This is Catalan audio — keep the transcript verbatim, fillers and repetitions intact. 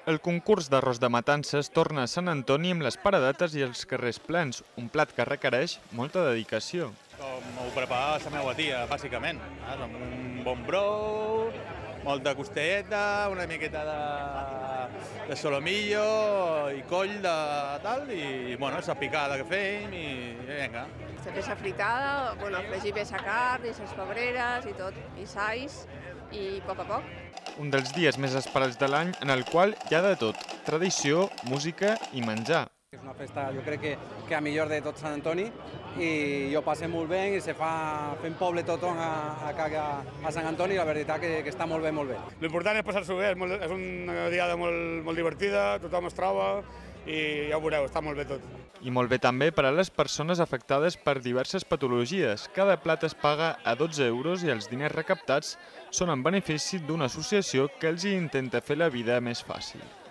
El concurs d'arròs de matances torna a Sant Antoni amb les paradetes i els carrers plens, un plat que requereix molta dedicació. Com ho prepara la meva tia, bàsicament. Amb un bon brou, molta costelleta, una miqueta de, de solomillo i coll de tal, i bueno, la picada que fem i vinga. La peça fritada, bueno, afegir bé la carn i les febreres i tot, i sais, i a poc a poc. Un dels dies més esperats de l'any en el qual hi ha de tot, tradició, música i menjar. És una festa, jo crec que, que a millor de tot Sant Antoni, i jo passe molt bé i se fa fent poble tot a, a, a Sant Antoni, i la veritat que, que està molt bé, molt bé. L'important és passar-s'ho bé, és, molt, és una diada molt, molt divertida, tothom es troba i ja ho veureu, està molt bé tot. I molt bé també per a les persones afectades per diverses patologies. Cada plat es paga a dotze euros i els diners recaptats són en benefici d'una associació que els hi intenta fer la vida més fàcil.